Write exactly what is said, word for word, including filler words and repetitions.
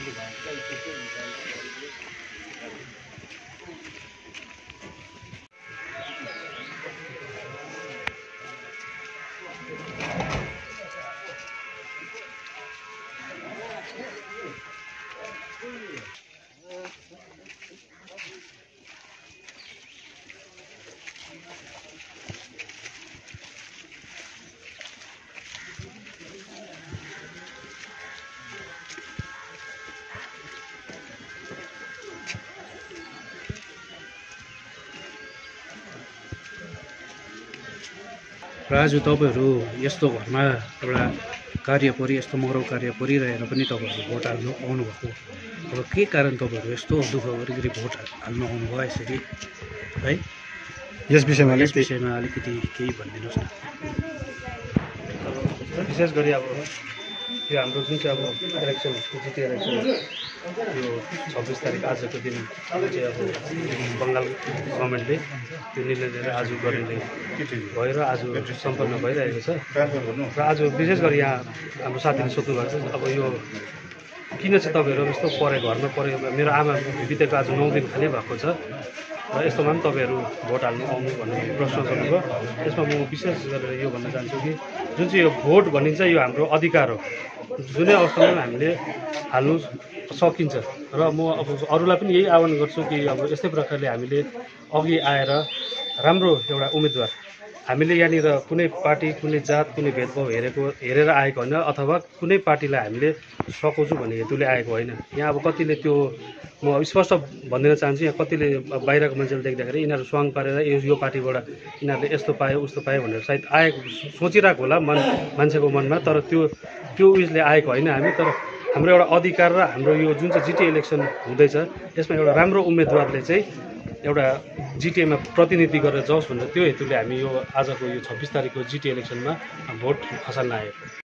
र आज तपाईहरु यस्तो घरमा एउटा कार्य परि यस्तो मरौ कार्य परिरहेर पनि तपाईहरु भोट हाल्न आउनु भएको अब के कारण तपाईहरु यस्तो दुःख गरिगरी भोट हाल्न आउनु भयो यसरी है यस विषयमा यस विषयमा अलिकति केही भनिदिनुस् न। विशेष गरी अब यो हाम्रो जुन चाहिँ अब इलेक्सन जिटिए इलेक्सन यो छब्बिस तारिक आजको दिन चाहिँ अब बङ्गाल गभर्मेन्टले त्यो निर्णय लिएर आज गर्ने भएर आज सम्पन्न भइरहेको छ। र आज विशेष गरी यहाँ हाम्रो साथीले सोध्नु भएको छ अब यो किन चाहिँ तपाईँहरू यस्तो परे घरमा परे मेरो आमा बितेको आज नौ दिन खालि भएको छ र यस्तोमा पनि तपाईँहरू भोट हाल्नु आउनु भन्ने प्रश्न गर्नुभयो। यसमा म विशेष गरेर यो भन्न चाहन्छु कि जुन चाहिँ यो भोट भनिन्छ यो हाम्रो अधिकार हो, जुनै अवस्थामा हामीले हाल्नु सकिन्छ। र म अब अरूलाई पनि यही आह्वान गर्छु कि अब यस्तै प्रकारले हामीले अघि आएर राम्रो एउटा उम्मेदवार हामीले यहाँनिर कुनै पार्टी कुनै जात कुनै भेदभाव हेरेको हेरेर आएको होइन अथवा कुनै पार्टीलाई हामीले सघाउँछु भन्ने हेतुले आएको होइन। यहाँ अब कतिले त्यो म स्पष्ट भनिदिन चाहन्छु यहाँ कतिले बाहिरको मान्छेले देख्दाखेरि यिनीहरू स्वाङ पारेर यो यो पार्टीबाट यिनीहरूले यस्तो पायो उस्तो पायो भनेर सायद आएको सोचिरहेको होला मन मान्छेको मनमा, तर त्यो त्यो उयसले आएको होइन हामी। तर हाम्रो एउटा अधिकार र हाम्रो यो जुन चाहिँ जिटिए इलेक्सन हुँदैछ यसमा एउटा राम्रो उम्मेदवारले चाहिँ एउटा जिटिएमा प्रतिनिधि गरेर जाओस् भनेर त्यो हेतुले हामी यो आजको यो छब्बिस तारिकको जिटिए इलेक्सनमा भोट खसाल्न आएको।